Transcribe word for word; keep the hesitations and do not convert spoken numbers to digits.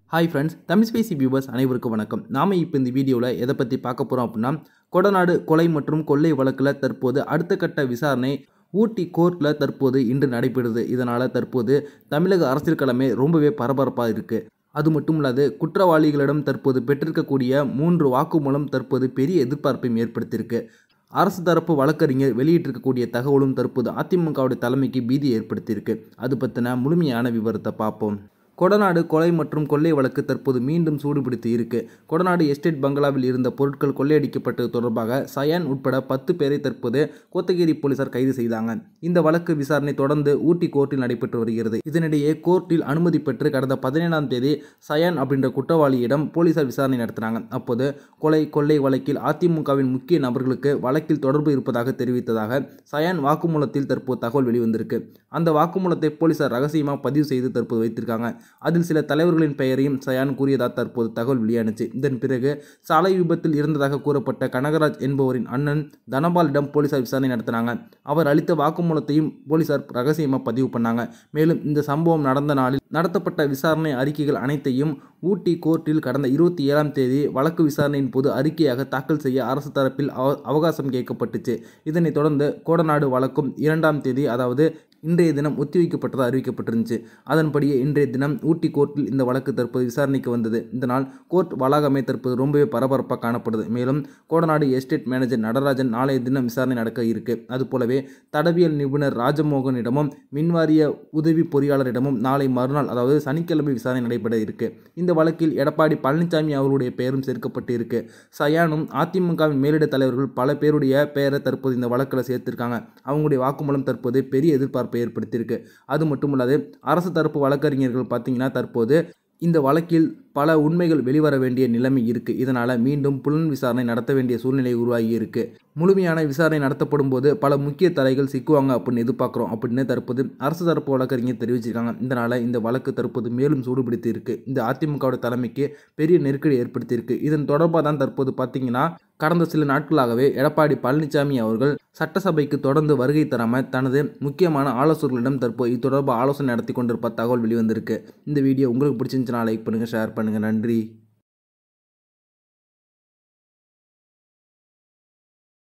Hi friends, Tamil ஸ்பேசி viewers அனைவருக்கும் வணக்கம். நாம் இப்போ இந்த வீடியோவில் எதை பற்றி பார்க்க போகிறோம் அப்படின்னா, கொடநாடு கொலை மற்றும் கொள்ளை வழக்கில் தற்போது அடுத்த கட்ட விசாரணை ஊட்டி கோர்ட்டில் தற்போது இன்று நடைபெறுது. இதனால் தற்போது தமிழக அரசியல் களமே ரொம்பவே பரபரப்பாக இருக்குது. அது மட்டும் இல்லாது குற்றவாளிகளிடம் தற்போது பெற்றிருக்கக்கூடிய மூன்று வாக்குமூலம் தற்போது பெரிய எதிர்பார்ப்பையும் ஏற்படுத்தியிருக்கு. அரசு தரப்பு வழக்கறிஞர் வெளியிட்டிருக்கக்கூடிய தகவலும் தற்போது அதிமுகவுடைய தலைமைக்கு பீதி ஏற்படுத்தியிருக்கு. அது பற்றின முழுமையான விவரத்தை பார்ப்போம். கொடநாடு கொலை மற்றும் கொள்ளை வழக்கு தற்போது மீண்டும் சூடுபிடித்து இருக்கு. கொடநாடு எஸ்டேட் பங்களாவில் இருந்த பொருட்கள் கொள்ளையடிக்கப்பட்டது தொடர்பாக சயான் உட்பட பத்து பேரை தற்போது கோத்தகிரி போலீசார் கைது செய்தாங்க. இந்த வழக்கு விசாரணை தொடர்ந்து ஊட்டி கோர்ட்டில் நடைபெற்று வருகிறது. இதனிடையே கோர்ட்டில் அனுமதி பெற்று கடந்த பதினேழாம் தேதி சயான் அப்படின்ற குற்றவாளியிடம் போலீசார் விசாரணை நடத்தினாங்க. அப்போது கொலை கொள்ளை வழக்கில் அதிமுகவின் முக்கிய நபர்களுக்கு வழக்கில் தொடர்பு இருப்பதாக தெரிவித்ததாக சயான் வாக்குமூலத்தில் தற்போது தகவல் வெளிவந்திருக்கு. அந்த வாக்குமூலத்தை போலீசார் ரகசியமாக பதிவு செய்து தற்போது வைத்திருக்காங்க. அதில் சில தலைவர்களின் பெயரையும் சயான் கூறியதாக தற்போது தகவல் வெளியானுச்சு. இதன் பிறகு சாலை விபத்தில் இருந்ததாக கூறப்பட்ட கனகராஜ் என்பவரின் அண்ணன் தனபாலிடம் போலீசார் விசாரணை நடத்தினாங்க. அவர் அளித்த வாக்குமூலத்தையும் போலீசார் ரகசியமாக பதிவு பண்ணாங்க. மேலும் இந்த சம்பவம் நடந்த நாளில் நடத்தப்பட்ட விசாரணை அறிக்கைகள் அனைத்தையும் ஊட்டி கோர்ட்டில் கடந்த இருபத்தி ஏழாம் தேதி வழக்கு விசாரணையின் போது அறிக்கையாக தாக்கல் செய்ய அரசு தரப்பில் அவகாசம் கேட்கப்பட்டுச்சு. இதனைத் தொடர்ந்து கோடநாடு வழக்கும் இரண்டாம் தேதி அதாவது இன்றைய தினம் ஒத்திவைக்கப்பட்டதாக அறிவிக்கப்பட்டிருந்துச்சு. அதன்படியே இன்றைய தினம் ஊட்டி கோர்ட்டில் இந்த வழக்கு தற்போது விசாரணைக்கு வந்தது. இதனால் கோர்ட் வளாகமே தற்போது ரொம்பவே பரபரப்பாக காணப்படுது. மேலும் கோடநாடு எஸ்டேட் மேனேஜர் நடராஜன் நாளைய தினம் விசாரணை நடக்க இருக்கு. அதுபோலவே தடவியல் நிபுணர் ராஜமோகனிடமும் மின்வாரிய உதவி பொறியாளரிடமும் நாளை மறுநாள் அதாவது சனிக்கிழமை விசாரணை நடைபெற இருக்கு. இந்த வழக்கில் எடப்பாடி பழனிசாமி அவருடைய பெயரும் சேர்க்கப்பட்டு இருக்கு. சயானும் அதிமுகவின் மேலிட தலைவர்கள் பல பேருடைய பெயரை தற்போது இந்த வழக்கில் சேர்த்திருக்காங்க. அவங்களுடைய வாக்குமூலம் தற்போது பெரிய எதிர்பார்ப்பு ஏற்படுத்தியிருக்கு. அது மட்டுமல்லாது அரசு தரப்பு வழக்கறிஞர்கள் பார்த்தீங்கன்னா தற்போது இந்த வழக்கில் பல உண்மைகள் வெளிவர வேண்டிய நிலைமை இருக்கு. இதனால மீண்டும் புலன் விசாரணை நடத்த வேண்டிய சூழ்நிலை உருவாகி இருக்கு. முழுமையான விசாரணை நடத்தப்படும் போது பல முக்கிய தலைகள் சிக்குவாங்க அப்படின்னு எதிர்பார்க்கிறோம் அப்படின்னு தற்போது அரசு தரப்பு வழக்கறிஞர் தெரிவிச்சிருக்காங்க. இதனால இந்த வழக்கு தற்போது மேலும் சூடுபிடித்து இருக்கு. இந்த அதிமுகவோட தலைமைக்கு பெரிய நெருக்கடி ஏற்படுத்தி இருக்கு. இதன் தொடர்பாக தான் தற்போது பார்த்தீங்கன்னா கடந்த சில நாட்களாகவே எடப்பாடி பழனிசாமி அவர்கள் சட்டசபைக்கு தொடர்ந்து வருகை தராமல் தனது முக்கியமான ஆலோசகர்களிடம் தற்போது இது தொடர்பாக ஆலோசனை நடத்தி கொண்டிருப்ப தகவல் வெளிவந்திருக்கு. இந்த வீடியோ உங்களுக்கு பிடிச்சிருந்துச்சுன்னா லைக் பண்ணுங்கள், ஷேர் பண்ணுங்கள். நன்றி.